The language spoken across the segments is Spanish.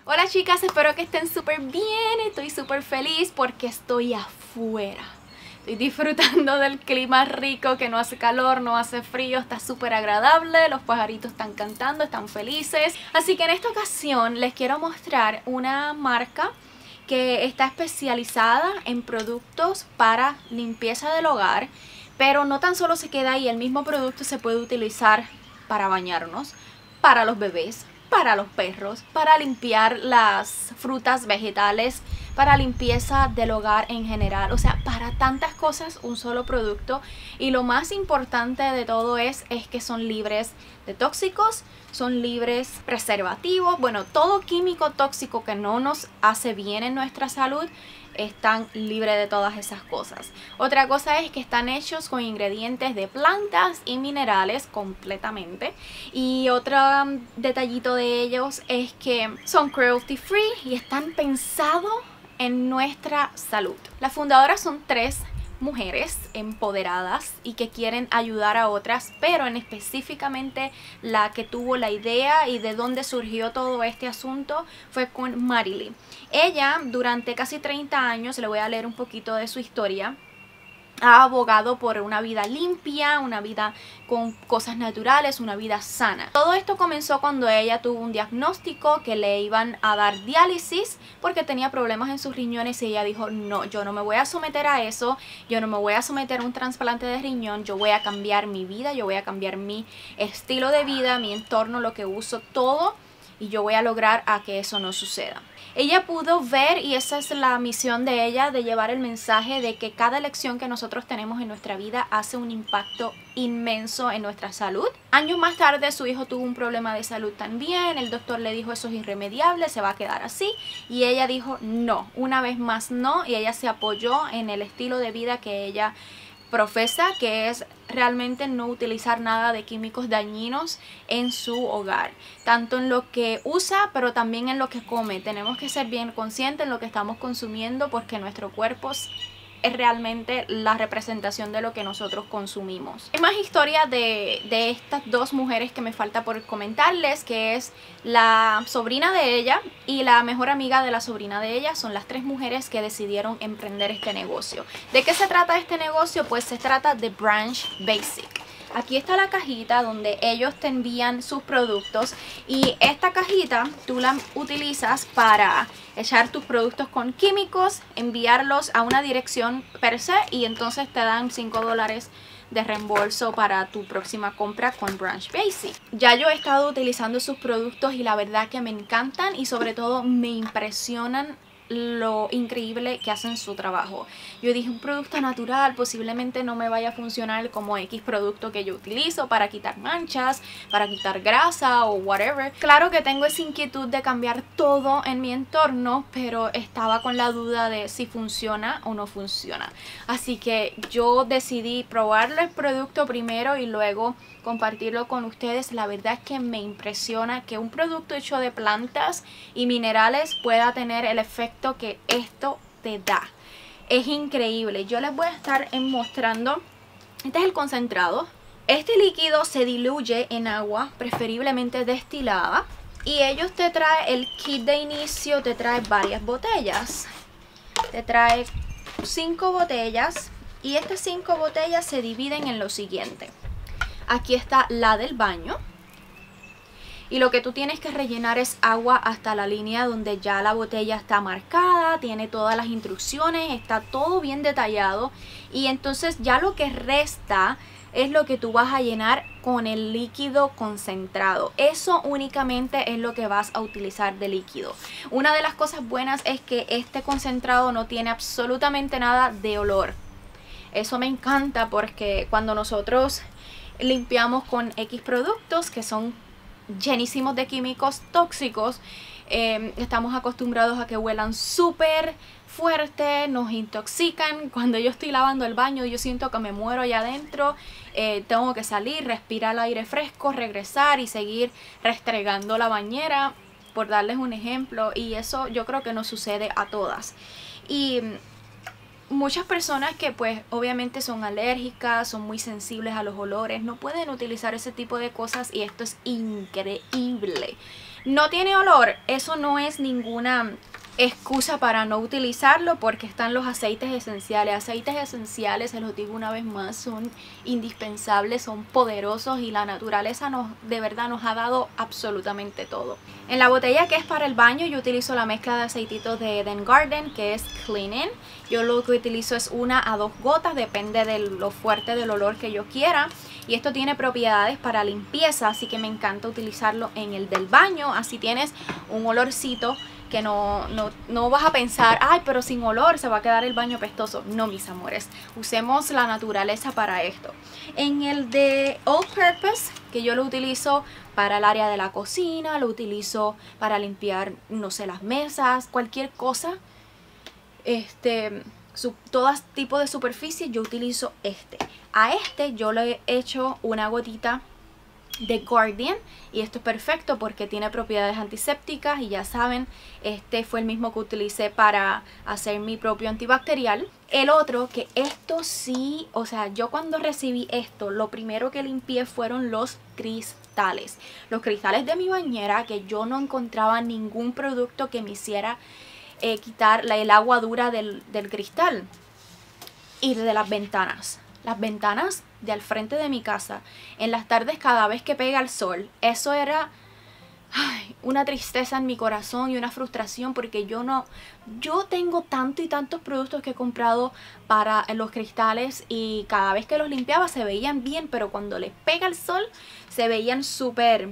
Hola chicas, espero que estén súper bien. Estoy súper feliz porque estoy afuera. Estoy disfrutando del clima rico, que no hace calor, no hace frío, está súper agradable. Los pajaritos están cantando, están felices. Así que en esta ocasión les quiero mostrar una marca que está especializada en productos para limpieza del hogar. Pero no tan solo se queda ahí, el mismo producto se puede utilizar para bañarnos, para los bebés, para los perros, para limpiar las frutas, vegetales, para limpieza del hogar en general. O sea, para tantas cosas un solo producto. Y lo más importante de todo es que son libres de tóxicos, son libres preservativos. Bueno, todo químico tóxico que no nos hace bien en nuestra salud están libres de todas esas cosas. Otra cosa es que están hechos con ingredientes de plantas y minerales completamente. Y otro detallito de ellos es que son cruelty free y están pensados en nuestra salud. Las fundadoras son 3 mujeres empoderadas y que quieren ayudar a otras, pero en específicamente la que tuvo la idea y de dónde surgió todo este asunto fue con Marilee. Ella durante casi 30 años, le voy a leer un poquito de su historia, ha abogado por una vida limpia, una vida con cosas naturales, una vida sana. Todo esto comenzó cuando ella tuvo un diagnóstico que le iban a dar diálisis porque tenía problemas en sus riñones y ella dijo, no, yo no me voy a someter a eso, yo no me voy a someter a un trasplante de riñón, yo voy a cambiar mi vida, yo voy a cambiar mi estilo de vida, mi entorno, lo que uso, todo, y yo voy a lograr a que eso no suceda. Ella pudo ver, y esa es la misión de ella, de llevar el mensaje de que cada elección que nosotros tenemos en nuestra vida hace un impacto inmenso en nuestra salud. Años más tarde su hijo tuvo un problema de salud también, el doctor le dijo eso es irremediable, se va a quedar así, y ella dijo no, una vez más no, y ella se apoyó en el estilo de vida que ella profesa, que es realmente no utilizar nada de químicos dañinos en su hogar, tanto en lo que usa pero también en lo que come. Tenemos que ser bien conscientes en lo que estamos consumiendo porque nuestro cuerpo es realmente la representación de lo que nosotros consumimos. Hay más historias de estas 2 mujeres que me falta por comentarles, que es la sobrina de ella y la mejor amiga de la sobrina de ella. Son las 3 mujeres que decidieron emprender este negocio. ¿De qué se trata este negocio? Pues se trata de Branch Basic. Aquí está la cajita donde ellos te envían sus productos, y esta cajita tú la utilizas para echar tus productos con químicos, enviarlos a una dirección per se, y entonces te dan $5 de reembolso para tu próxima compra con Branch Basic. Ya yo he estado utilizando sus productos y la verdad que me encantan, y sobre todo me impresionan lo increíble que hacen su trabajo. Yo dije, un producto natural posiblemente no me vaya a funcionar como X producto que yo utilizo para quitar manchas, para quitar grasa o whatever. Claro que tengo esa inquietud de cambiar todo en mi entorno, pero estaba con la duda de si funciona o no funciona. Así que yo decidí probarle el producto primero y luego compartirlo con ustedes. La verdad es que me impresiona que un producto hecho de plantas y minerales pueda tener el efecto que esto te da. Es increíble. Yo les voy a estar mostrando. Este es el concentrado. Este líquido se diluye en agua, preferiblemente destilada, y ellos te traen el kit de inicio, te trae varias botellas. Te trae 5 botellas, y estas 5 botellas se dividen en lo siguiente. Aquí está la del baño, y lo que tú tienes que rellenar es agua hasta la línea donde ya la botella está marcada, tiene todas las instrucciones, está todo bien detallado, y entonces ya lo que resta es lo que tú vas a llenar con el líquido concentrado. Eso únicamente es lo que vas a utilizar de líquido. Una de las cosas buenas es que este concentrado no tiene absolutamente nada de olor. Eso me encanta porque cuando nosotros limpiamos con X productos que son llenísimos de químicos tóxicos, estamos acostumbrados a que huelan súper fuerte, nos intoxican. Cuando yo estoy lavando el baño yo siento que me muero allá adentro, tengo que salir, respirar el aire fresco, regresar y seguir restregando la bañera, por darles un ejemplo, y eso yo creo que nos sucede a todas. Y muchas personas que pues obviamente son alérgicas, son muy sensibles a los olores, no pueden utilizar ese tipo de cosas y esto es increíble. No tiene olor, eso no es ninguna excusa para no utilizarlo porque están los aceites esenciales. Aceites esenciales, se los digo una vez más, son indispensables, son poderosos y la naturaleza de verdad nos ha dado absolutamente todo. En la botella que es para el baño yo utilizo la mezcla de aceititos de Eden Garden que es Cleaning. Yo lo que utilizo es 1 a 2 gotas, depende de lo fuerte del olor que yo quiera. Y esto tiene propiedades para limpieza, así que me encanta utilizarlo en el del baño. Así tienes un olorcito que no vas a pensar, ay, pero sin olor se va a quedar el baño apestoso. No, mis amores, usemos la naturaleza para esto. En el de All Purpose, que yo lo utilizo para el área de la cocina, lo utilizo para limpiar, no sé, las mesas, cualquier cosa, todo tipo de superficie, yo utilizo este. A este yo le he hecho una gotita de Guardian y esto es perfecto porque tiene propiedades antisépticas y ya saben, este fue el mismo que utilicé para hacer mi propio antibacterial. El otro, que esto sí, o sea, yo cuando recibí esto, lo primero que limpié fueron los cristales. Los cristales de mi bañera, que yo no encontraba ningún producto que me hiciera quitar el agua dura del cristal. Y de las ventanas. Las ventanas de al frente de mi casa, en las tardes cada vez que pega el sol, eso era una tristeza en mi corazón y una frustración porque yo tengo tanto y tantos productos que he comprado para los cristales y cada vez que los limpiaba se veían bien, pero cuando les pega el sol se veían súper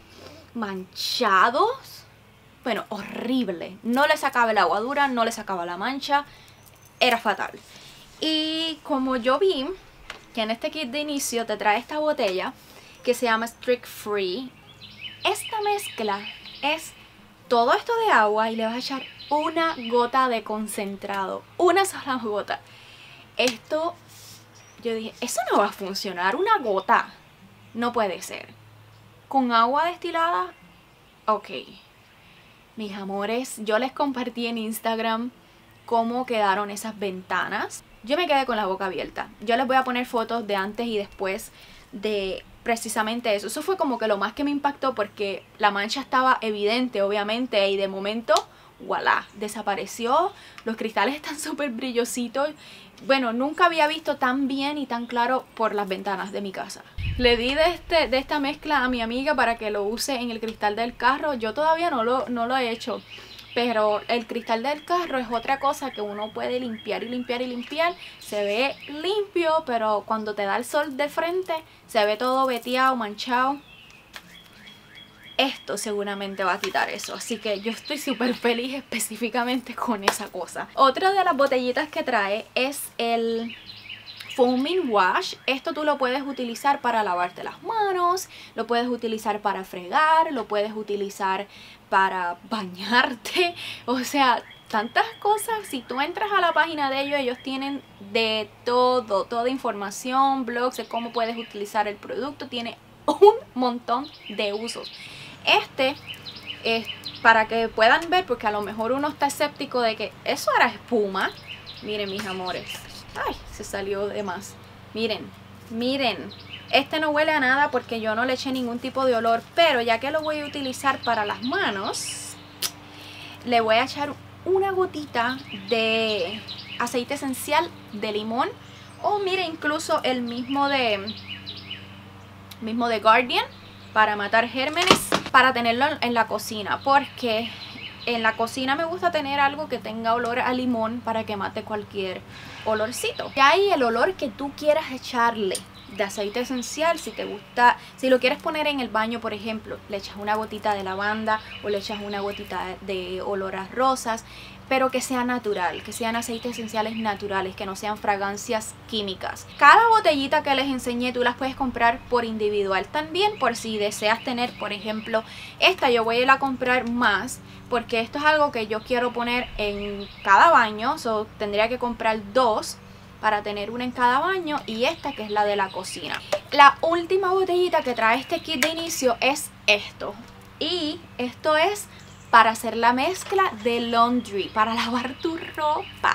manchados. Bueno, horrible. No le sacaba el agua dura, no le sacaba la mancha, era fatal. Y como yo vi que en este kit de inicio te trae esta botella que se llama Streak Free, esta mezcla es todo esto de agua y le vas a echar una gota de concentrado, una sola gota. Esto, yo dije, eso no va a funcionar, una gota, no puede ser. Con agua destilada, ok. Mis amores, yo les compartí en Instagram cómo quedaron esas ventanas. Yo me quedé con la boca abierta. Yo les voy a poner fotos de antes y después de precisamente eso. Eso fue como que lo más que me impactó porque la mancha estaba evidente, obviamente, y de momento, voilà, desapareció. Los cristales están súper brillositos. Bueno, nunca había visto tan bien y tan claro por las ventanas de mi casa. Le di de esta mezcla a mi amiga para que lo use en el cristal del carro. Yo todavía no lo he hecho. Pero el cristal del carro es otra cosa que uno puede limpiar y limpiar y limpiar. Se ve limpio, pero cuando te da el sol de frente, se ve todo veteado, manchado. Esto seguramente va a quitar eso. Así que yo estoy súper feliz específicamente con esa cosa. Otra de las botellitas que trae es el Foaming Wash. Esto tú lo puedes utilizar para lavarte las manos, lo puedes utilizar para fregar, lo puedes utilizar para bañarte, o sea, tantas cosas. Si tú entras a la página de ellos tienen de todo, toda información, blogs de cómo puedes utilizar el producto, tiene un montón de usos. Este es para que puedan ver, porque a lo mejor uno está escéptico de que eso era espuma. Miren, mis amores, ay, se salió de más. Miren, miren. Este no huele a nada porque yo no le eché ningún tipo de olor, pero ya que lo voy a utilizar para las manos, le voy a echar una gotita de aceite esencial de limón, o mire, incluso el mismo de Guardian para matar gérmenes, para tenerlo en la cocina, porque en la cocina me gusta tener algo que tenga olor a limón para que mate cualquier olorcito. Y ahí el olor que tú quieras echarle de aceite esencial, si te gusta, si lo quieres poner en el baño, por ejemplo, le echas una gotita de lavanda o le echas una gotita de olor a rosas, pero que sea natural, que sean aceites esenciales naturales, que no sean fragancias químicas. Cada botellita que les enseñé tú las puedes comprar por individual también, por si deseas tener, por ejemplo, esta yo voy a ir a comprar más, porque esto es algo que yo quiero poner en cada baño, tendría que comprar 2 para tener una en cada baño, y esta que es la de la cocina. La última botellita que trae este kit de inicio es esto, y esto es para hacer la mezcla de laundry, para lavar tu ropa.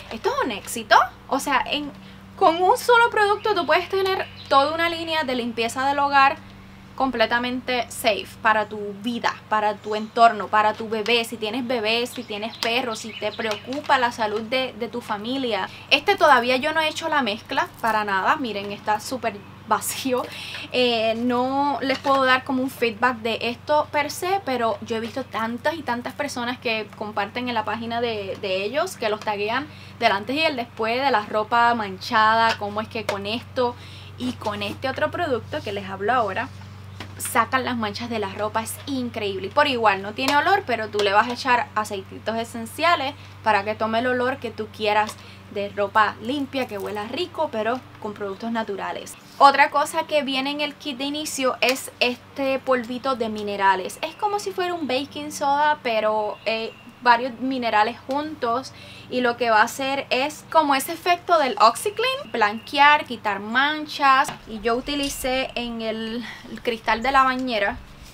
esto es un éxito. O sea, con un solo producto tú puedes tener toda una línea de limpieza del hogar completamente safe para tu vida, para tu entorno, para tu bebé, si tienes bebés, si tienes perros, si te preocupa la salud de tu familia. Todavía yo no he hecho la mezcla para nada, miren, está súper vacío. No les puedo dar como un feedback de esto per se, pero yo he visto tantas y tantas personas que comparten en la página de ellos, que los taguean del antes y el después de la ropa manchada, cómo es que con esto y con este otro producto que les hablo ahora sacan las manchas de la ropa. Es increíble. Y por igual no tiene olor, pero tú le vas a echar aceititos esenciales para que tome el olor que tú quieras de ropa limpia, que huela rico, pero con productos naturales. Otra cosa que viene en el kit de inicio es este polvito de minerales. Es como si fuera un baking soda, pero varios minerales juntos, y lo que va a hacer es como ese efecto del OxiClean, blanquear, quitar manchas. Y yo utilicé en el cristal de la bañera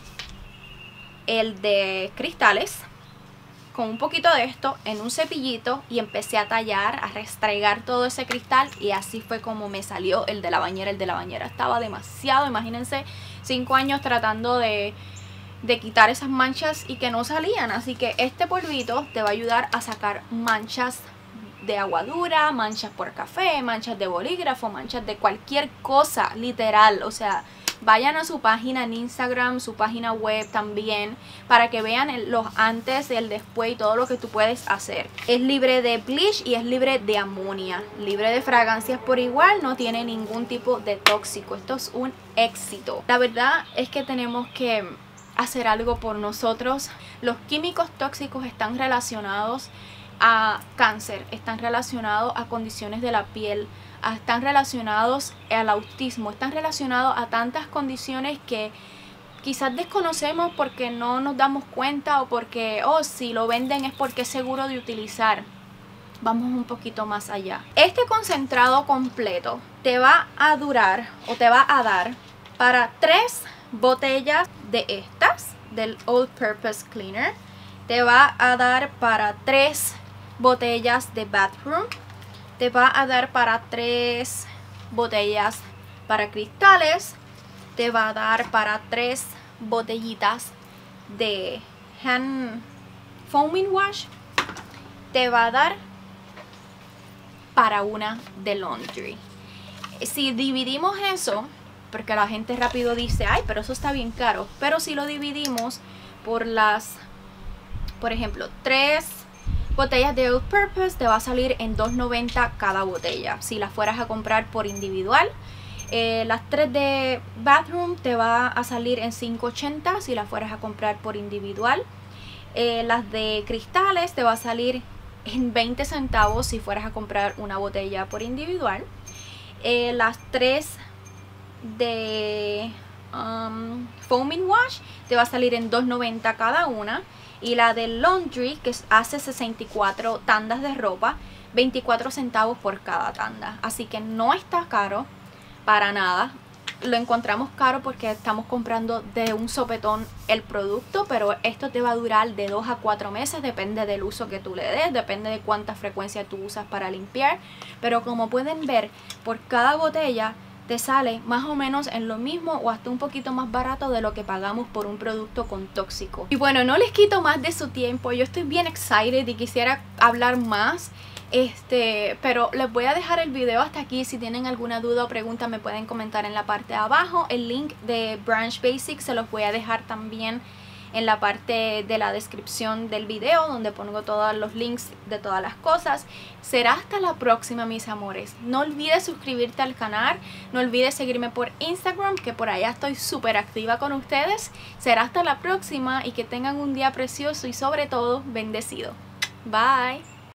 el de cristales con un poquito de esto en un cepillito y empecé a tallar, a restregar todo ese cristal, y así fue como me salió el de la bañera. El de la bañera estaba demasiado, imagínense, 5 años tratando de quitar esas manchas y que no salían. Así que este polvito te va a ayudar a sacar manchas de aguadura, manchas por café, manchas de bolígrafo, manchas de cualquier cosa, literal. O sea, vayan a su página en Instagram, su página web también, para que vean los antes, el después y todo lo que tú puedes hacer. Es libre de bleach y es libre de amonia, libre de fragancias por igual, no tiene ningún tipo de tóxico. Esto es un éxito. La verdad es que tenemos que hacer algo por nosotros. Los químicos tóxicos están relacionados a cáncer, están relacionados a condiciones de la piel, están relacionados al autismo, están relacionados a tantas condiciones que quizás desconocemos porque no nos damos cuenta, o porque, si lo venden es porque es seguro de utilizar. Vamos un poquito más allá. Este concentrado completo te va a durar, o te va a dar para 3 botellas de estas, del All Purpose Cleaner. Te va a dar para 3 botellas de Bathroom. Te va a dar para 3 botellas para cristales. Te va a dar para 3 botellitas de Hand Foaming Wash. Te va a dar para una de Laundry. Si dividimos eso, porque la gente rápido dice, ay, pero eso está bien caro. Pero si lo dividimos por ejemplo, 3 botellas de All Purpose, te va a salir en $2.90 cada botella, si las fueras a comprar por individual. Las 3 de Bathroom te va a salir en $5.80 si las fueras a comprar por individual. Las de cristales te va a salir en 20 centavos si fueras a comprar una botella por individual. Las 3 de Foaming Wash te va a salir en $2.90 cada una. Y la de Laundry, que hace 64 tandas de ropa, 24 centavos por cada tanda. Así que no está caro para nada. Lo encontramos caro porque estamos comprando de un sopetón el producto, pero esto te va a durar de 2 a 4 meses, depende del uso que tú le des, depende de cuánta frecuencia tú usas para limpiar. Pero como pueden ver, por cada botella te sale más o menos en lo mismo o hasta un poquito más barato de lo que pagamos por un producto con tóxico. Y bueno, no les quito más de su tiempo, yo estoy bien excited y quisiera hablar más, pero les voy a dejar el video hasta aquí. Si tienen alguna duda o pregunta me pueden comentar en la parte de abajo. El link de Branch Basics se los voy a dejar también en la parte de la descripción del video, donde pongo todos los links de todas las cosas. Será hasta la próxima, mis amores. No olvides suscribirte al canal, no olvides seguirme por Instagram, que por allá estoy súper activa con ustedes. Será hasta la próxima y que tengan un día precioso y sobre todo bendecido. Bye.